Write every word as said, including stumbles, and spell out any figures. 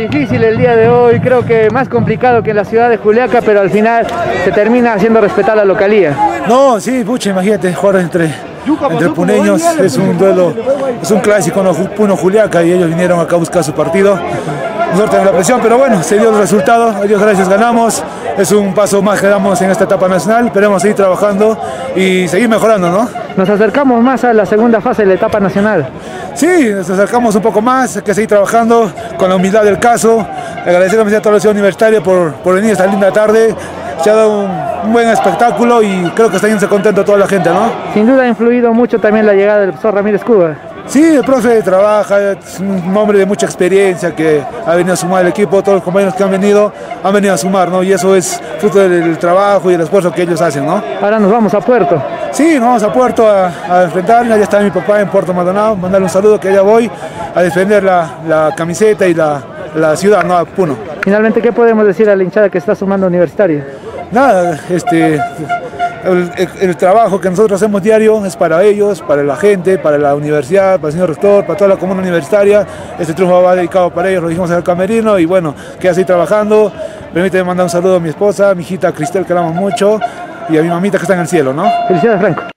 difícil el día de hoy, creo que más complicado que en la ciudad de Juliaca, pero al final se termina haciendo respetar la localía. No, sí, pucha, imagínate, jugar entre, entre puneños es un duelo, es un clásico, ¿no? Puno Juliaca, y ellos vinieron acá a buscar su partido. Nosotros tenemos la presión, pero bueno, se dio el resultado, a Dios gracias ganamos, es un paso más que damos en esta etapa nacional, esperemos seguir trabajando y seguir mejorando, ¿no? Nos acercamos más a la segunda fase de la etapa nacional. Sí, nos acercamos un poco más, hay que seguir trabajando con la humildad del caso, agradecer a toda la ciudad universitaria por, por venir esta linda tarde, se ha dado un, un buen espectáculo y creo que está yéndose contento toda la gente, ¿no? Sin duda ha influido mucho también la llegada del profesor Ramírez Cuba. Sí, el profe trabaja, es un hombre de mucha experiencia que ha venido a sumar al equipo, todos los compañeros que han venido han venido a sumar, ¿no? Y eso es fruto del trabajo y el esfuerzo que ellos hacen, ¿no? Ahora nos vamos a Puerto. Sí, nos vamos a Puerto a, a enfrentar, ya está mi papá en Puerto Maldonado, mandarle un saludo que allá voy a defender la, la camiseta y la, la ciudad, ¿no? A Puno. Finalmente, ¿qué podemos decir a la hinchada que está sumando Universitario? Nada, este... El, el, el trabajo que nosotros hacemos diario es para ellos, para la gente, para la universidad, para el señor rector, para toda la comuna universitaria. Este triunfo va dedicado para ellos, lo dijimos en el camerino y bueno, queda así trabajando. Permíteme mandar un saludo a mi esposa, a mi hijita Cristel, que la amo mucho, y a mi mamita que está en el cielo, ¿no? Felicidades, Franco.